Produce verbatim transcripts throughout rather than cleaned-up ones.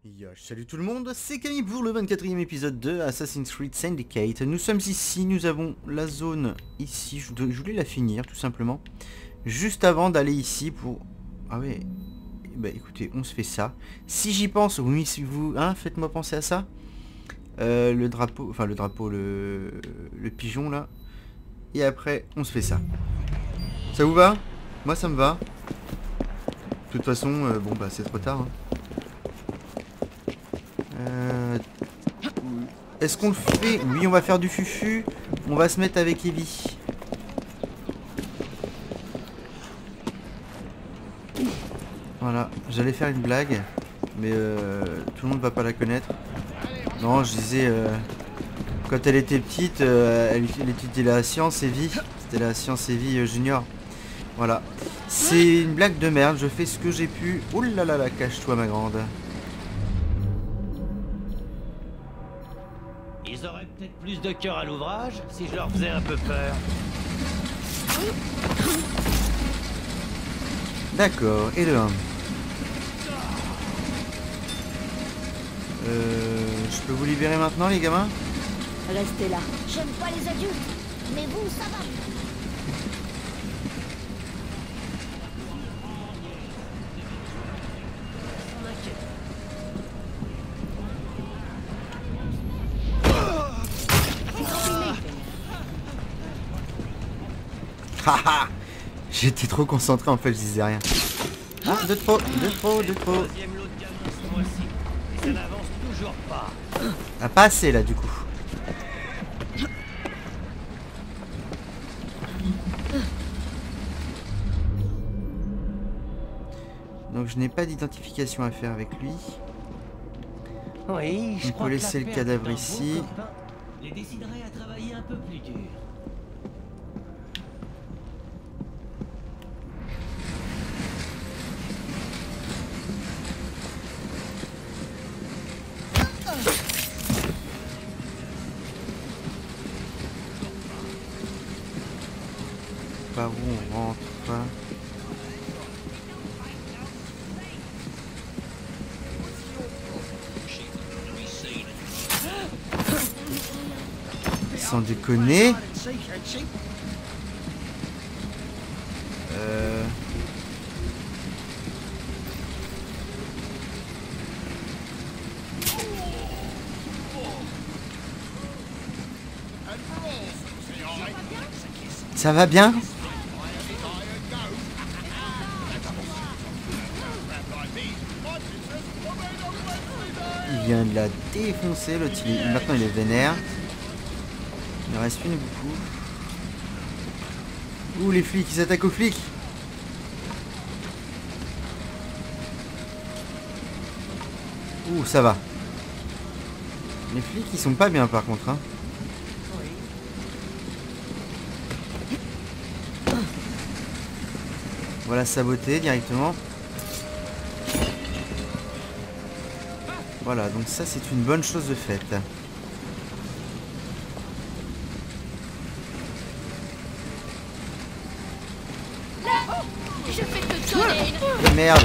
Yo, salut tout le monde, c'est Camille pour le vingt-quatrième épisode de Assassin's Creed Syndicate. Nous sommes ici, nous avons la zone ici, je, je voulais la finir tout simplement. Juste avant d'aller ici pour... Ah ouais, bah écoutez, on se fait ça. Si j'y pense, oui, si vous... Hein, faites-moi penser à ça. Euh, le drapeau, enfin le drapeau, le, le pigeon là. Et après, on se fait ça. Ça vous va? Moi ça me va. De toute façon, euh, bon bah c'est trop tard. Hein. Euh... Est-ce qu'on le fait? Oui, on va faire du fufu. On va se mettre avec Evie. Voilà, j'allais faire une blague, mais euh, tout le monde va pas la connaître. Non, je disais, euh, quand elle était petite, euh, elle, elle étudiait la science Evie. C'était la science Evie euh, junior. Voilà. C'est une blague de merde, je fais ce que j'ai pu. Ouh là là là, cache-toi ma grande. Ils auraient peut-être plus de cœur à l'ouvrage si je leur faisais un peu peur. D'accord, et le un. Euh, je peux vous libérer maintenant les gamins? Restez là. J'aime pas les adultes, mais vous, ça va. Haha. J'étais trop concentré en fait, je disais rien. Ah, de trop, de trop, de trop. Troisième lot de gamins ce mois-ci. Et ça n'avance toujours pas. Ah, pas assez là du coup. Donc je n'ai pas d'identification à faire avec lui. Oui, je On crois peut que laisser la le perte cadavre d'un bon ici. copain les déciderait à travailler un peu plus dur. Par où on rentre? Sans déconner. Euh... Ça va bien? Il vient de la défoncer, l'autre il est... maintenant il est vénère. Il en reste une beaucoup. Ouh les flics, ils s'attaquent aux flics. Ouh ça va. Les flics ils sont pas bien par contre hein. Voilà, saboté directement. Voilà, donc ça c'est une bonne chose de faite. Je vais te donner une... Merde.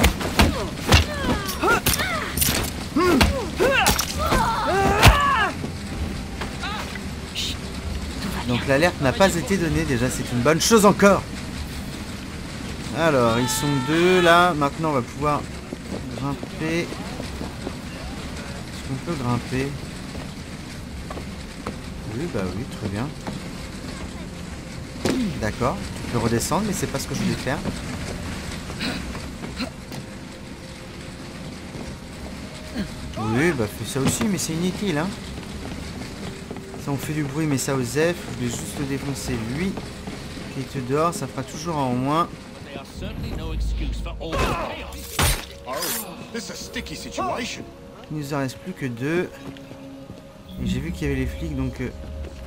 Donc l'alerte n'a pas été donnée déjà, c'est une bonne chose encore. Alors, ils sont deux là. Maintenant, on va pouvoir grimper. Est-ce qu'on peut grimper? Oui, bah oui, très bien. D'accord, tu peux redescendre, mais c'est pas ce que je voulais faire. Oui, bah fais ça aussi, mais c'est inutile, hein. Ça, on fait du bruit, mais ça aux F. Je vais juste le défoncer lui. Qui était dehors, ça fera toujours un en moins. Il nous en reste plus que deux. Et j'ai vu qu'il y avait les flics, donc... Euh...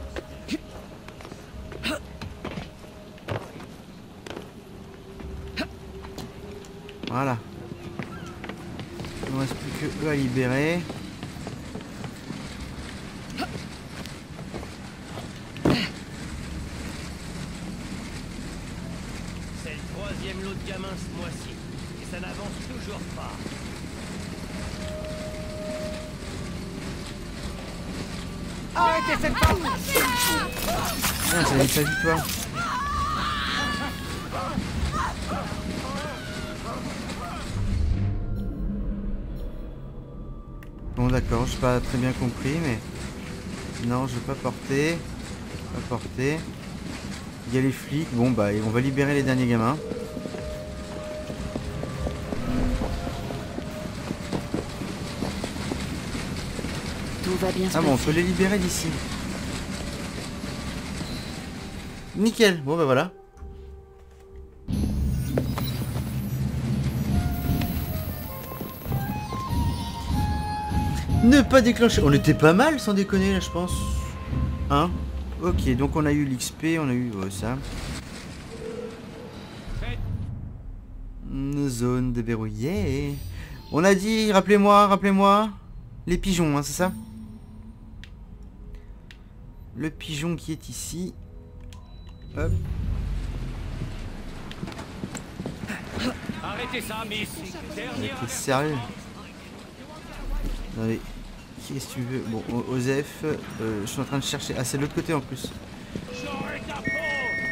Voilà. Il ne reste plus que eux à libérer. C'est le troisième lot de gamins ce mois-ci. Et ça n'avance toujours pas. Arrêtez cette femme. Ah, j'avais pas vu toi. Bon d'accord, j'ai pas très bien compris, mais... Non, je vais pas porter. Pas porter. Il y a les flics. Bon bah, on va libérer les derniers gamins. Tout va bien se Ah bon, on passer. peut les libérer d'ici. Nickel. Bon bah voilà. Ne pas déclencher. On était pas mal sans déconner là, je pense. Hein? Ok, donc on a eu l'X P, on a eu oh, ça. Une zone déverrouillée. On a dit, rappelez-moi, rappelez-moi. Les pigeons, hein, c'est ça? Le pigeon qui est ici. Hop. Arrêtez ça, Miss. Dernière. T'es sérieux? Non mais, qu'est-ce que tu veux? Bon, O- Osef, euh, je suis en train de chercher. Ah, c'est de l'autre côté en plus. J'aurai ta peau.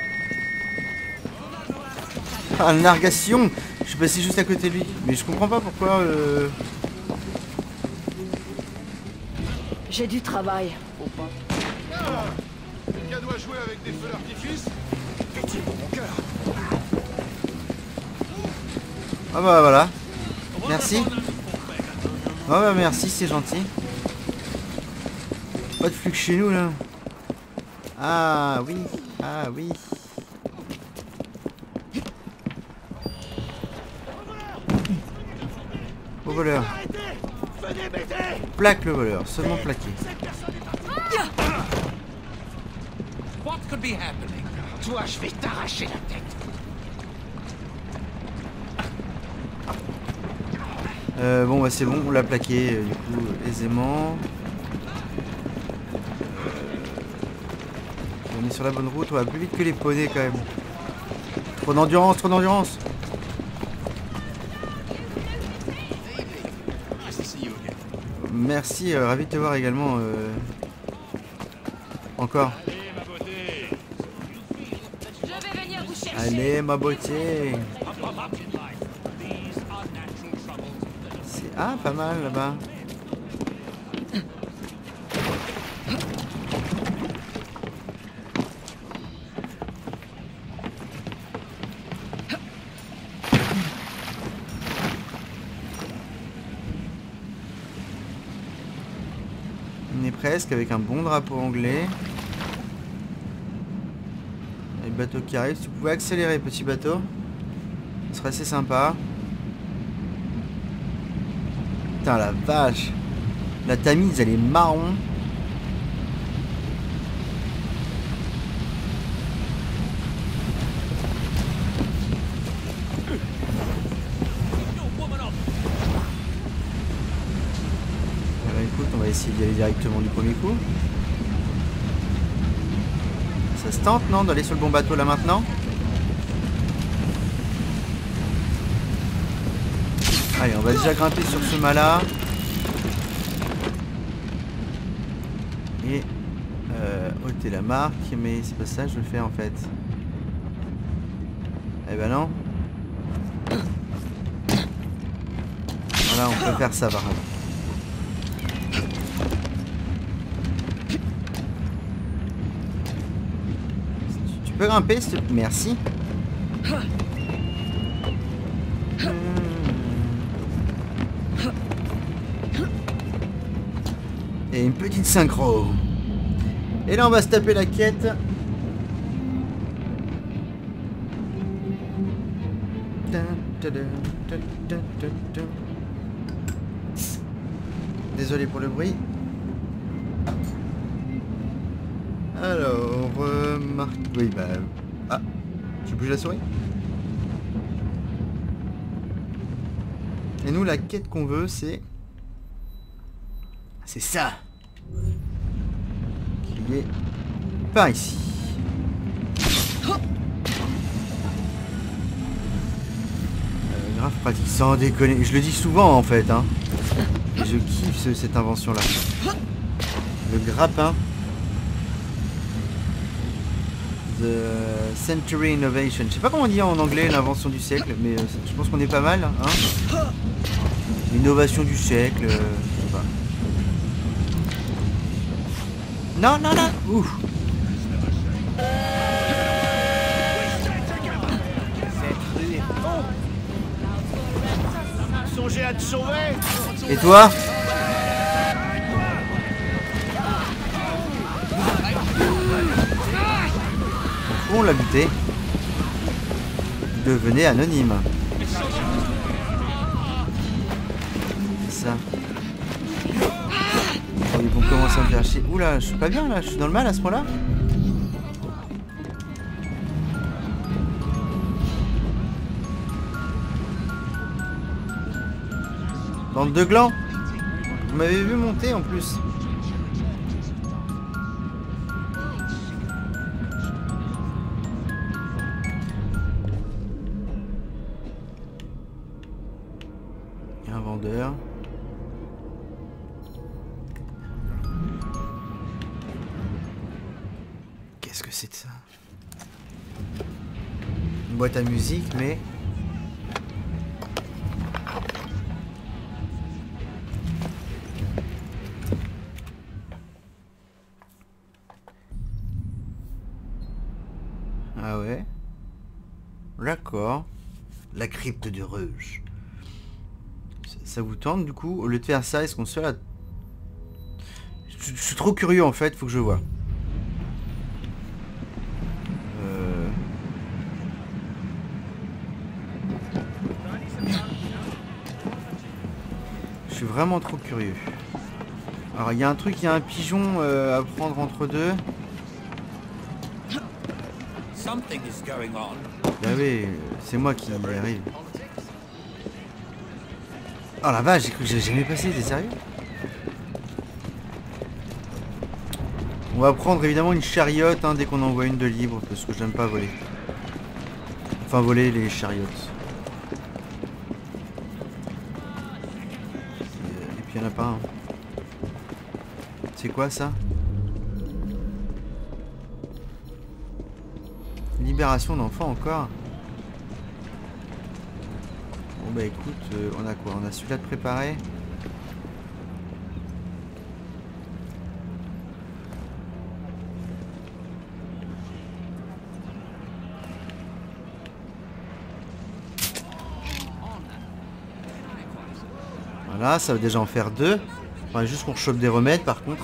Ah, la nargation! Je suis passé juste à côté de lui. Mais je comprends pas pourquoi... Euh... J'ai du travail. Quelqu'un doit jouer avec des feux d'artifice. Pitié pour mon cœur. Ah bah voilà. Merci. Ah bah merci, c'est gentil. Pas de flux chez nous là. Ah oui, ah oui. Au voleur. Plaque le voleur, seulement plaqué. What could be happening? Toi, je vais t'arracher la tête. Euh, bon bah c'est bon, on l'a plaqué euh, du coup euh, aisément. On est sur la bonne route, on va plus vite que les poneys quand même. Trop d'endurance, trop d'endurance. Merci, euh, ravi de te voir également. Euh... Encore. Allez ma beauté. C'est ah pas mal là-bas. On est presque avec un bon drapeau anglais. Les bateaux qui arrivent. Si tu pouvais accélérer, petit bateau, ce serait assez sympa. Putain la vache. La Tamise elle est marron. Alors, écoute, on va essayer d'y aller directement du premier coup. Ça se tente, non, d'aller sur le bon bateau là maintenant? Allez, on va déjà grimper sur ce mât-là. Et euh, ôter la marque, mais c'est pas ça que je veux faire en fait. Eh ben non. Voilà, on peut faire ça par exemple. Tu peux grimper, s'il te plaît? Merci. Et une petite synchro. Et là on va se taper la quête. Désolé pour le bruit. Alors, euh, marque... Oui, bah... Ah, je bouge la souris. Et nous, la quête qu'on veut, c'est... C'est ça. Qui est par ici. Euh, grave pratique, sans déconner. Je le dis souvent, en fait, hein. Je kiffe ce, cette invention-là. Le grappin. The Century Innovation. Je sais pas comment on dit en anglais l'invention du siècle, mais euh, je pense qu'on est pas mal. Hein. L'innovation du siècle. Euh, je sais pas. Non, non, non. Ouf. Songez à te sauver. Et toi? On l'a buté. Devenez anonyme. C'est ça. Oh, ils vont commencer à me faire chier. Oula, je suis pas bien là, je suis dans le mal à ce point-là. Bande de glands. Vous m'avez vu monter en plus. Il y a un vendeur. Qu'est-ce que c'est de ça? Une boîte à musique, mais... Ah ouais. D'accord. La crypte de Reuge. Ça, ça vous tente du coup? Au lieu de faire ça, est-ce qu'on se fait la... Je, je suis trop curieux en fait, faut que je vois. Euh... Je suis vraiment trop curieux. Alors il y a un truc, il y a un pigeon euh, à prendre entre deux. Something is going on. Bah oui, c'est moi qui y arrive. Oh la vache, j'ai cru que j'ai jamais passé, t'es sérieux? On va prendre évidemment une chariote hein, dès qu'on envoie une de libre, parce que j'aime pas voler. Enfin voler les chariotes. Et puis il y en a pas un. C'est quoi ça? Libération d'enfants encore. Bon bah écoute, euh, on a quoi? On a celui-là de préparer. Voilà, ça va déjà en faire deux. Faudrait juste qu'on chope des remèdes par contre.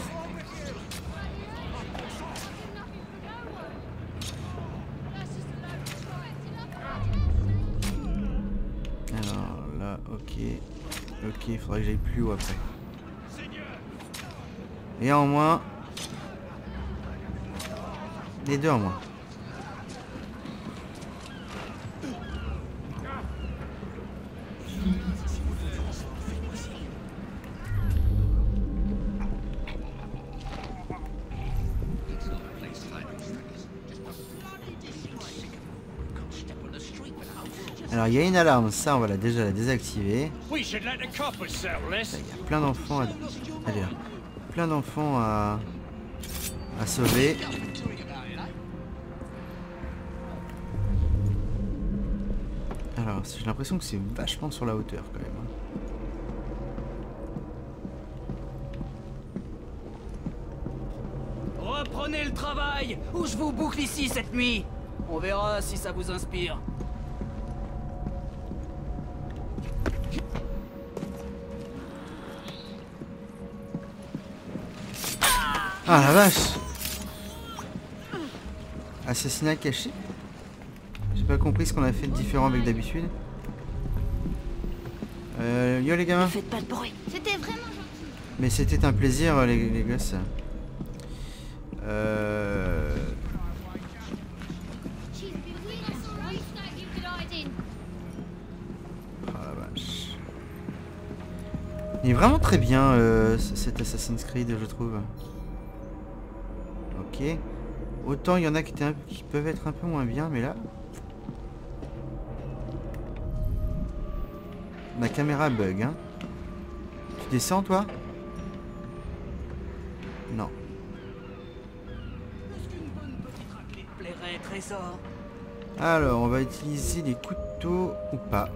Ok, il faudrait que j'aille plus haut après. Et en moins. Les deux en moins. Alors il y a une alarme, ça on va la déjà la désactiver. Là, il y a plein d'enfants à... Allez, là. Plein d'enfants à... à sauver. Alors j'ai l'impression que c'est vachement sur la hauteur quand même. Reprenez le travail ou je vous boucle ici cette nuit. On verra si ça vous inspire. Ah la vache! Assassinat caché? J'ai pas compris ce qu'on a fait de différent avec d'habitude. Euh, yo les gamins! Faites pas de bruit. C'était vraiment gentil. Mais c'était un plaisir les, les gosses. Euh... Oh la vache. Il est vraiment très bien euh, cet Assassin's Creed je trouve. Ok. Autant il y en a qui, étaient un, qui peuvent être un peu moins bien, mais là... Ma caméra bug, hein. Tu descends, toi? Non. Est-ce qu'une bonne petite raclée te plairait? trésors. Alors, on va utiliser les couteaux ou pas.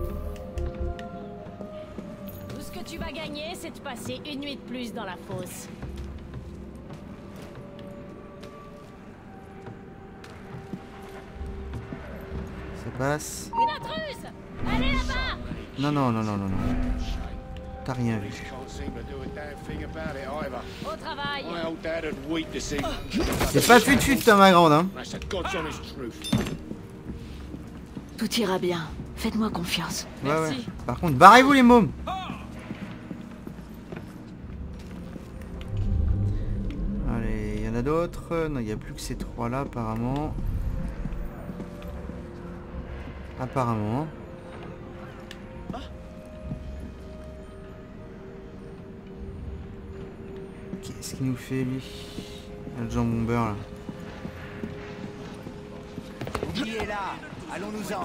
Tout ce que tu vas gagner, c'est de passer une nuit de plus dans la fosse. Ça passe. Une intruse! Allez là-bas! Non, non, non, non, non, non. T'as rien vu. Can't seem to do a damn thing about it either. Au travail! My old dad had wheat to see. C'est pas fut-fut, toi, ma grande, hein. That's the God's honest truth. Tout ira bien. Faites-moi confiance. Ouais, ouais. Merci. Par contre, barrez-vous les mômes. Allez, il y en a d'autres. Non, il n'y a plus que ces trois-là, apparemment. Apparemment. Qu'est-ce qu'il nous fait, lui? Le jambon beurre, là. Qui est là? Allons-nous-en.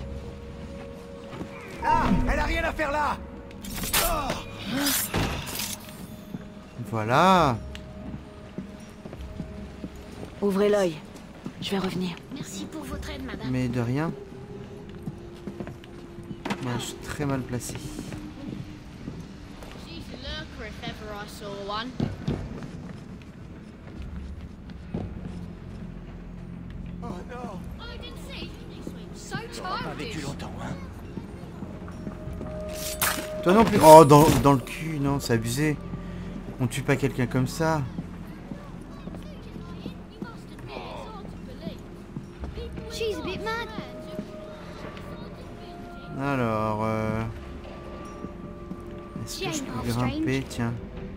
Là! Elle a rien à faire là! Voilà. Ouvrez l'œil. Je vais revenir. Merci pour votre aide, madame. Mais de rien. Moi, je suis très mal placé. She's a lurker if ever I saw one. Oh non! I didn't see. So Pas vécu childish. longtemps, hein? Toi non plus. Oh, dans, dans le cul, non, c'est abusé. On tue pas quelqu'un comme ça. She's a bit mad. Alors, euh... est-ce que je peux grimper? Tiens.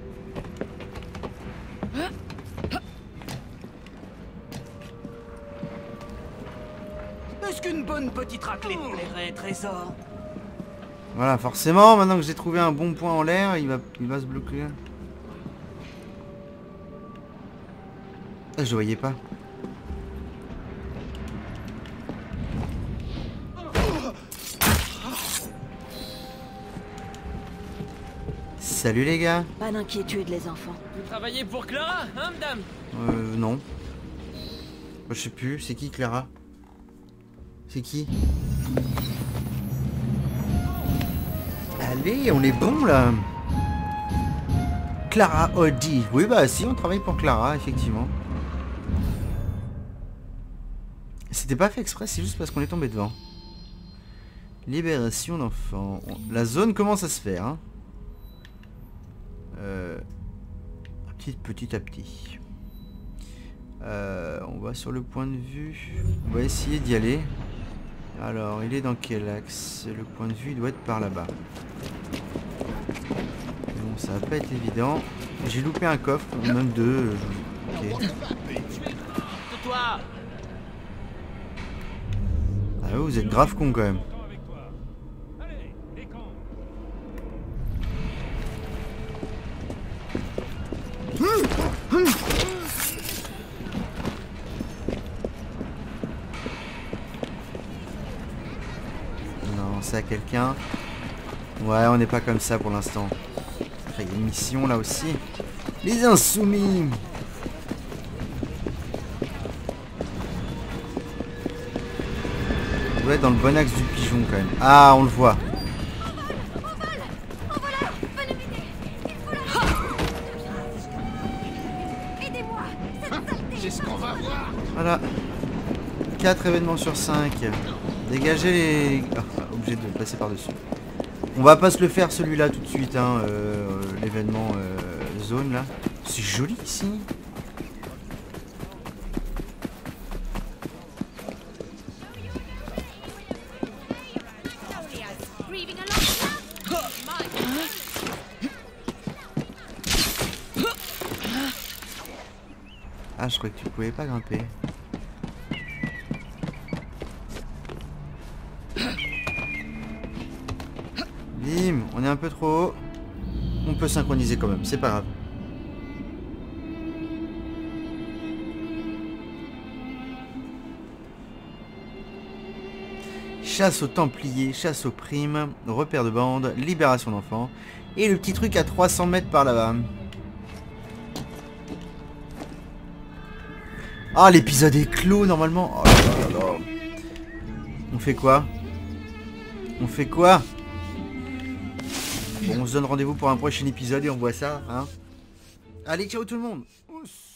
Est-ce qu'une bonne petite raclée me plairait, trésor? Voilà, forcément, maintenant que j'ai trouvé un bon point en l'air, il va, il va se bloquer. Ah, je voyais pas. Salut les gars. Pas d'inquiétude, les enfants. Vous travaillez pour Clara, hein, madame? Euh, non. Je sais plus, c'est qui Clara? C'est qui? Allez, on est bon là. Clara Audi. Oui bah si, on travaille pour Clara, effectivement. C'était pas fait exprès, c'est juste parce qu'on est tombé devant. Libération d'enfants. La zone commence à se faire. Hein. Euh, petit, petit à petit. Euh, on va sur le point de vue. On va essayer d'y aller. Alors, il est dans quel axe? Le point de vue il doit être par là-bas. Bon, ça va pas être évident. J'ai loupé un coffre, ou même deux. Je... Ok. Toi! Ah ouais, vous êtes grave con quand même. Non, c'est à quelqu'un. Ouais, on n'est pas comme ça pour l'instant. Enfin, il y a une mission là aussi. Les insoumis. On doit être dans le bon axe du pigeon quand même. Ah, on le voit. C'est ce qu'on va voir. Voilà. quatre événements sur cinq. Dégagez les... Ah, obligé de passer par-dessus. On va pas se le faire celui-là tout de suite, hein, euh, l'événement euh, zone là. C'est joli ici. Ah, je croyais que tu pouvais pas grimper. Bim, on est un peu trop haut. On peut synchroniser quand même, c'est pas grave. Chasse aux Templiers, chasse aux primes, repère de bande, libération d'enfants. Et le petit truc à trois cents mètres par là-bas. Ah, l'épisode est clos normalement. Oh là là là. On fait quoi? On fait quoi? Bon, on se donne rendez-vous pour un prochain épisode et on voit ça, hein. Allez, ciao tout le monde. Ouss.